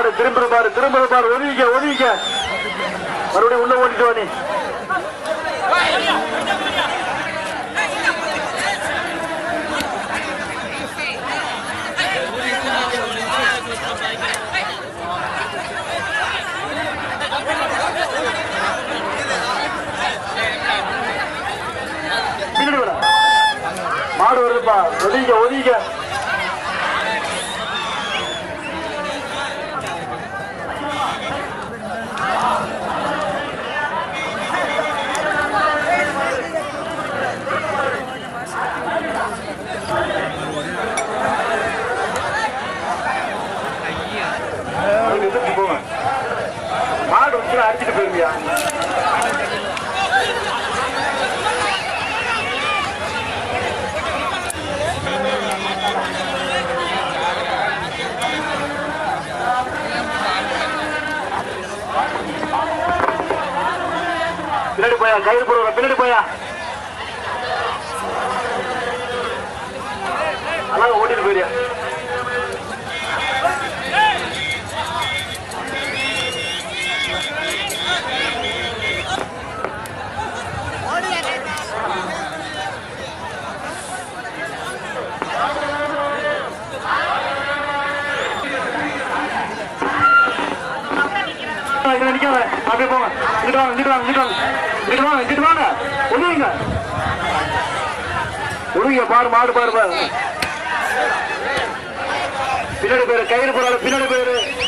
பாரு திரும்ப பாரு ஒதுவிக்க மறுபடியும் உள்ள ஓடிட்டு வாணி மாடு வருதுப்பா ஒதுங்க மாடு வந்து அடிச்சுட்டு போயிருவியா பின்னாடி போயா கயிறு போடுற பின்னாடி போயா அழகா ஓட்டிட்டு போயிரியா அப்படியே போங்க இங்கிட்டு வாங்க ஒழுங்க பாரு மாடு பாரு பின்னாடி பேரு கயிறு போறாரு பின்னாடி பேரு